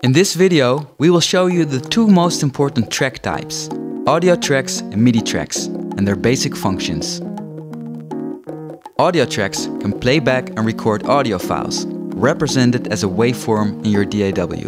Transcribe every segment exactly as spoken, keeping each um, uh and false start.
In this video, we will show you the two most important track types, audio tracks and MIDI tracks, and their basic functions. Audio tracks can play back and record audio files, represented as a waveform in your D A W.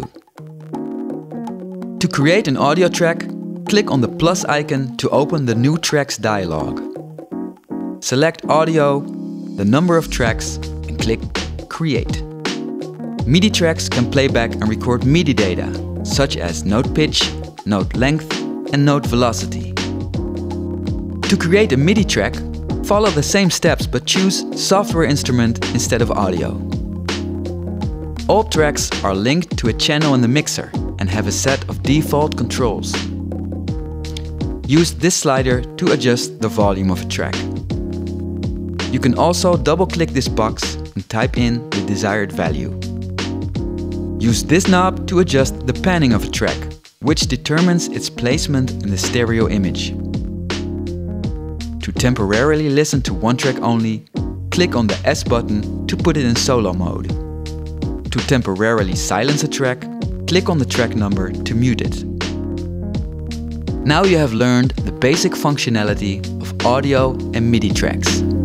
To create an audio track, click on the plus icon to open the New Tracks dialog. Select Audio, the number of tracks, and click Create. MIDI tracks can play back and record MIDI data, such as note pitch, note length, and note velocity. To create a MIDI track, follow the same steps but choose Software Instrument instead of Audio. All tracks are linked to a channel in the mixer and have a set of default controls. Use this slider to adjust the volume of a track. You can also double-click this box and type in the desired value. Use this knob to adjust the panning of a track, which determines its placement in the stereo image. To temporarily listen to one track only, click on the S button to put it in solo mode. To temporarily silence a track, click on the track number to mute it. Now you have learned the basic functionality of audio and MIDI tracks.